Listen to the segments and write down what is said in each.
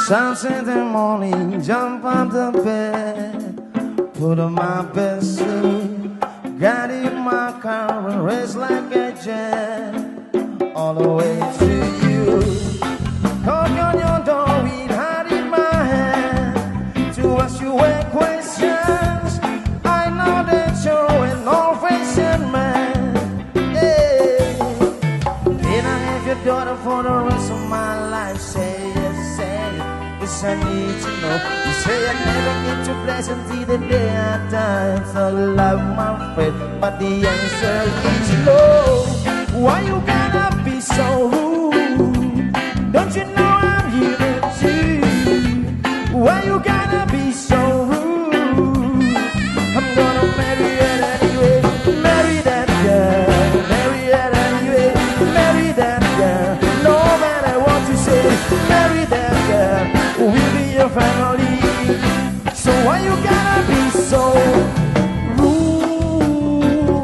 Saturday morning, jump on the bed, put on my best suit, got in my car and race like a jet, all the way to you. Knock on your door with heart in my hand, to ask you questions. I know that you're an old-fashioned man, yeah. Can I have your daughter for the rest of my life? Say yes, say yes. Yes, I need to know. You say I never get to pleasant till the day I die. So love my friend, but the answer is no. Why you gotta be so rude? Don't you know I'm human too? Why you gotta be so rude? I'm gonna marry her anyway. Marry that girl. Marry her anyway. Marry that girl. No matter what you say, marry that girl. We'll be your family. So why you gotta be so rude?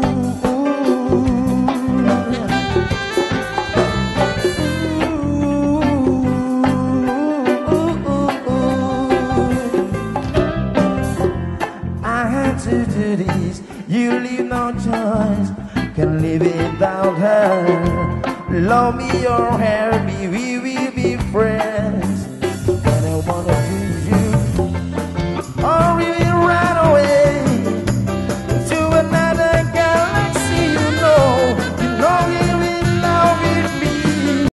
I had to do this. You leave no choice. Can live without her. Love me or hurt me. We will be friends.